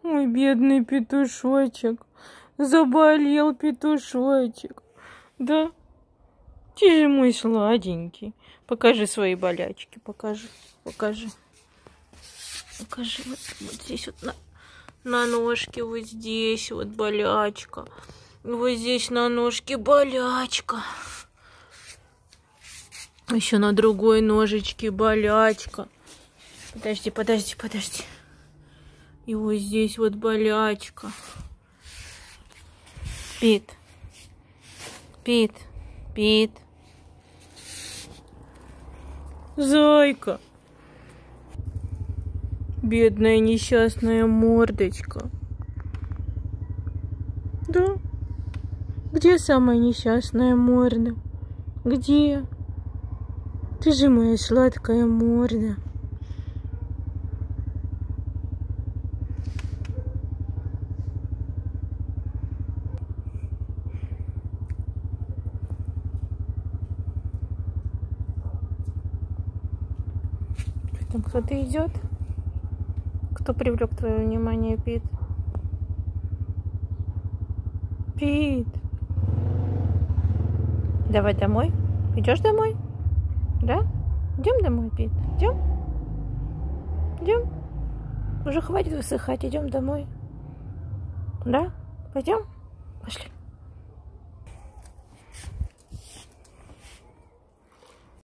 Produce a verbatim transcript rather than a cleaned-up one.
Ой, бедный петушочек. Заболел петушочек. Да? Ты же мой сладенький. Покажи свои болячки. Покажи. Покажи. Покажи. Вот, вот здесь вот на, на ножке. Вот здесь вот болячка. Вот здесь на ножке болячка. Еще на другой ножечке болячка. Подожди, подожди, подожди. И вот здесь вот болячка. Пит. Пит. Пит. Зайка. Бедная несчастная мордочка. Да? Где самая несчастная морда? Где? Ты же моя сладкая морда. Там кто-то идет? Кто привлек твое внимание, Пит? Пит. Давай домой. Идешь домой? Да? Идем домой, Пит? Идем? Идем? Уже хватит высыхать, идем домой. Да? Пойдем? Пошли.